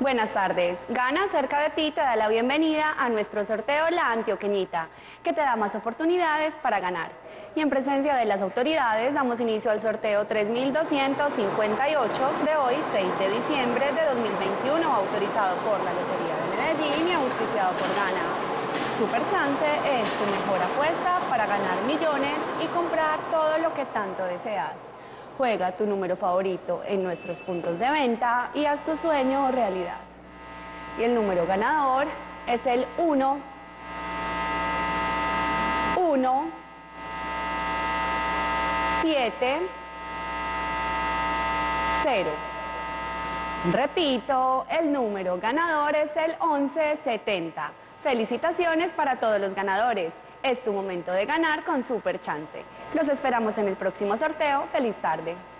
Buenas tardes. Gana cerca de ti te da la bienvenida a nuestro sorteo La Antioqueñita, que te da más oportunidades para ganar. Y en presencia de las autoridades damos inicio al sorteo 3258 de hoy, 6 de diciembre de 2021, autorizado por la Lotería de Medellín y auspiciado por Gana. Super Chance es tu mejor apuesta para ganar millones y comprar todo lo que tanto deseas. Juega tu número favorito en nuestros puntos de venta y haz tu sueño realidad. Y el número ganador es el 1, 1, 7, 0. Repito, el número ganador es el 1170. Felicitaciones para todos los ganadores. Es tu momento de ganar con Super Chance. Los esperamos en el próximo sorteo. ¡Feliz tarde!